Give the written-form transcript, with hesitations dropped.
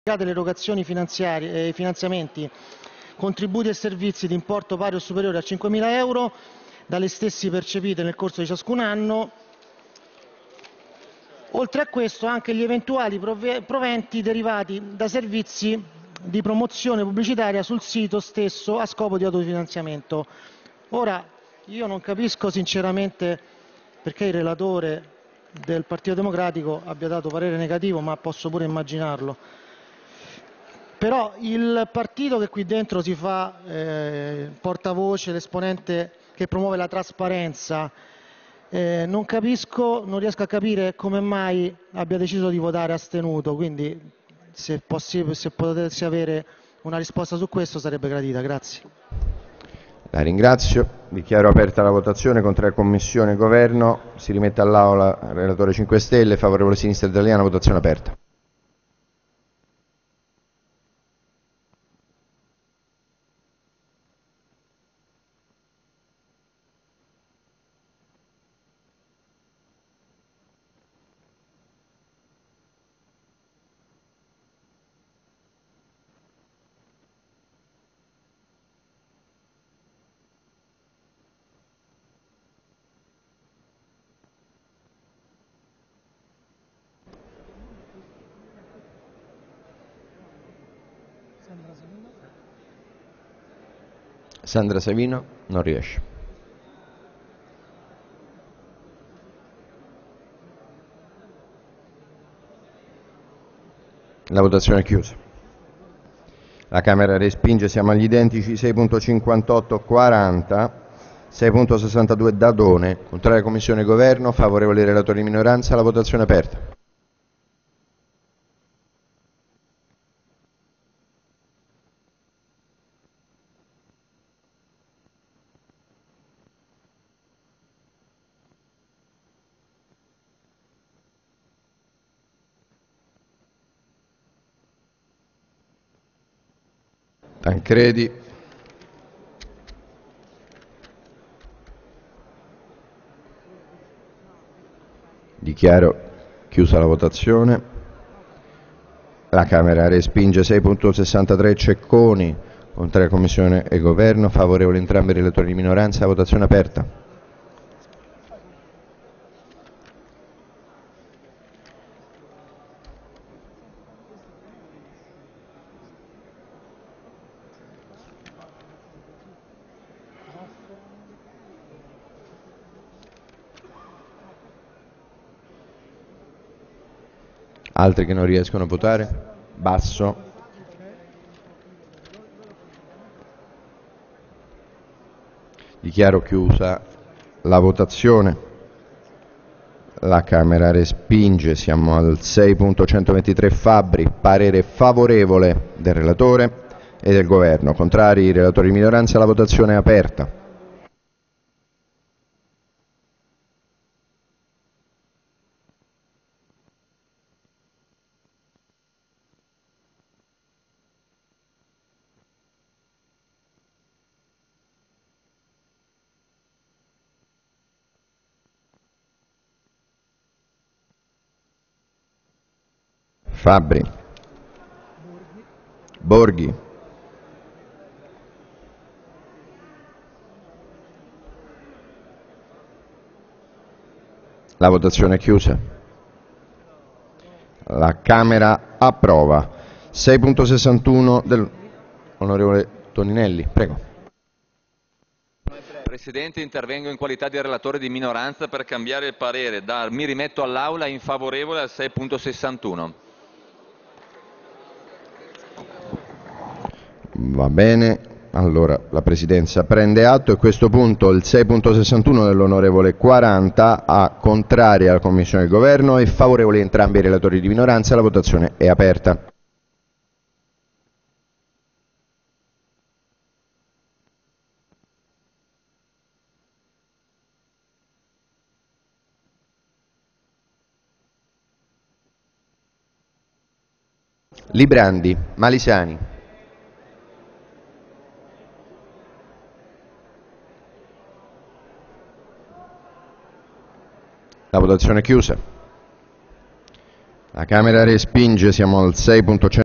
le erogazioni finanziarie e finanziamenti, contributi e servizi di importo pari o superiore a 5.000 euro dalle stessi percepite nel corso di ciascun anno. Oltre a questo anche gli eventuali proventi derivati da servizi di promozione pubblicitaria sul sito stesso a scopo di autofinanziamento. Ora, io non capisco sinceramente perché il relatore del Partito Democratico abbia dato parere negativo, ma posso pure immaginarlo. Però il partito che qui dentro si fa portavoce, l'esponente che promuove la trasparenza, non riesco a capire come mai abbia deciso di votare astenuto, quindi se potessi avere una risposta su questo sarebbe gradita. Grazie. La ringrazio. Dichiaro aperta la votazione. Contraria Commissione Governo. Si rimette all'Aula relatore 5 Stelle. Favorevole Sinistra Italiana. Votazione aperta. Sandra Savino non riesce. La votazione è chiusa. La Camera respinge. Siamo agli identici 6.58-40, 6.62 Dadone. Contraria Commissione Governo. Favorevoli relatori di minoranza. La votazione è aperta. Tancredi. Dichiaro chiusa la votazione. La Camera respinge. 6.63 Cecconi. Contraria Commissione e Governo. Favorevoli entrambi i relatori di minoranza. La votazione aperta. Altri che non riescono a votare? Basso. Dichiaro chiusa la votazione. La Camera respinge. Siamo al 6.123 Fabbri. Parere favorevole del relatore e del Governo. Contrari i relatori di minoranza. La votazione è aperta. Fabbri. Borghi. La votazione è chiusa. La Camera approva. 6.61 dell'onorevole Toninelli. Prego. Presidente, intervengo in qualità di relatore di minoranza per cambiare il parere da mi rimetto all'Aula in favorevole al 6.61. Va bene, allora la Presidenza prende atto e a questo punto il 6.61 dell'onorevole 40 a contraria alla Commissione del Governo e favorevoli entrambi i relatori di minoranza. La votazione è aperta. Librandi, Malisani. La votazione è chiusa. La Camera respinge. Siamo al 6.100.